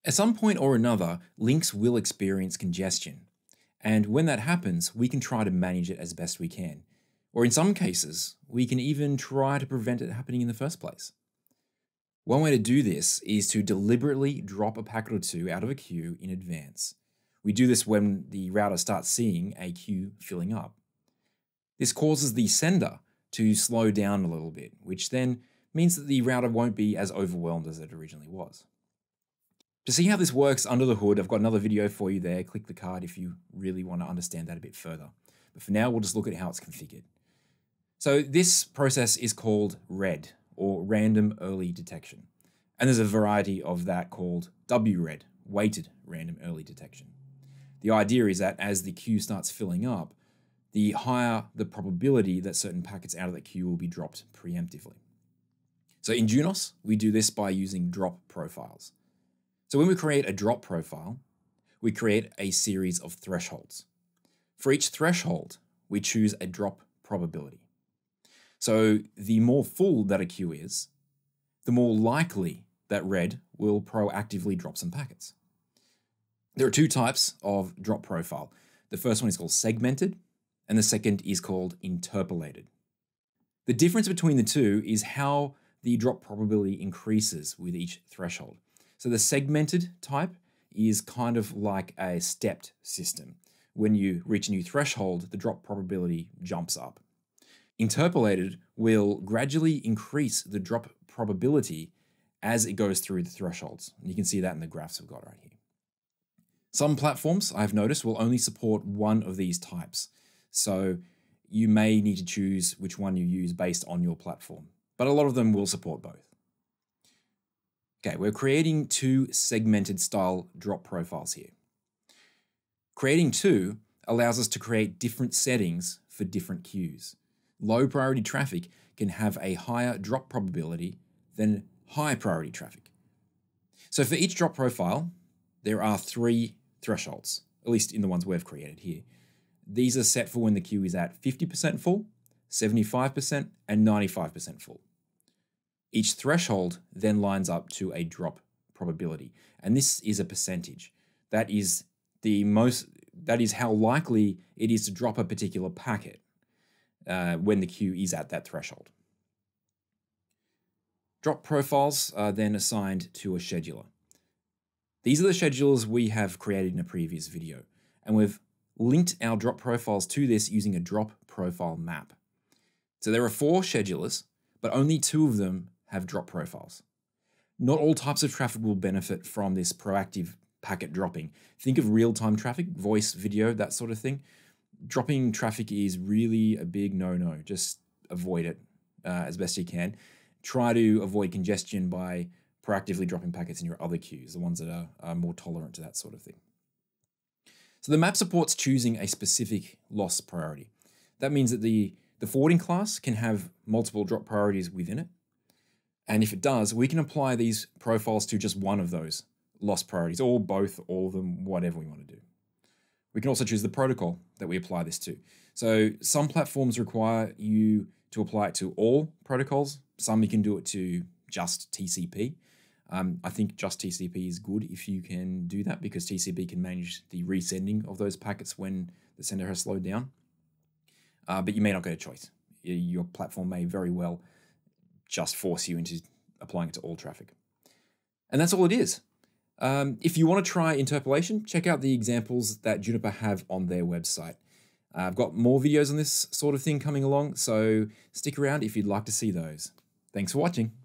At some point or another, links will experience congestion. And when that happens, we can try to manage it as best we can. Or in some cases, we can even try to prevent it happening in the first place. One way to do this is to deliberately drop a packet or two out of a queue in advance. We do this when the router starts seeing a queue filling up. This causes the sender to slow down a little bit, which then means that the router won't be as overwhelmed as it originally was. To see how this works under the hood, I've got another video for you there. Click the card if you really want to understand that a bit further. But for now, we'll just look at how it's configured. So this process is called RED, or Random Early Detection. And there's a variety of that called Wred, Weighted Random Early Detection. The idea is that as the queue starts filling up, the higher the probability that certain packets out of the queue will be dropped preemptively. So in Junos, we do this by using drop profiles. So when we create a drop profile, we create a series of thresholds. For each threshold, we choose a drop probability. So the more full that a queue is, the more likely that Wred will proactively drop some packets. There are two types of drop profile. The first one is called segmented, and the second is called interpolated. The difference between the two is how the drop probability increases with each threshold. So the segmented type is kind of like a stepped system. When you reach a new threshold, the drop probability jumps up. Interpolated will gradually increase the drop probability as it goes through the thresholds. And you can see that in the graphs we've got right here. Some platforms, I've noticed, will only support one of these types. So you may need to choose which one you use based on your platform, but a lot of them will support both. Okay, we're creating two segmented style drop profiles here. Creating two allows us to create different settings for different queues. Low priority traffic can have a higher drop probability than high priority traffic. So for each drop profile, there are three thresholds, at least in the ones we've created here. These are set for when the queue is at 50% full, 75%, and 95% full. Each threshold then lines up to a drop probability, and this is a percentage. That is how likely it is to drop a particular packet when the queue is at that threshold. Drop profiles are then assigned to a scheduler. These are the schedulers we have created in a previous video, and we've linked our drop profiles to this using a drop profile map. So there are 4 schedulers, but only 2 of them have drop profiles. Not all types of traffic will benefit from this proactive packet dropping. Think of real-time traffic, voice, video, that sort of thing. Dropping traffic is really a big no-no. Just avoid it as best you can. Try to avoid congestion by proactively dropping packets in your other queues, the ones that are more tolerant to that sort of thing. So the map supports choosing a specific loss priority. That means that the forwarding class can have multiple drop priorities within it. And if it does, we can apply these profiles to just one of those loss priorities, or both, all of them, whatever we want to do. We can also choose the protocol that we apply this to. So some platforms require you to apply it to all protocols. Some you can do it to just TCP. I think just TCP is good if you can do that, because TCP can manage the resending of those packets when the sender has slowed down. But you may not get a choice. Your platform may very well just force you into applying it to all traffic. And that's all it is. If you want to try interpolation, check out the examples that Juniper have on their website. I've got more videos on this sort of thing coming along, so stick around if you'd like to see those. Thanks for watching.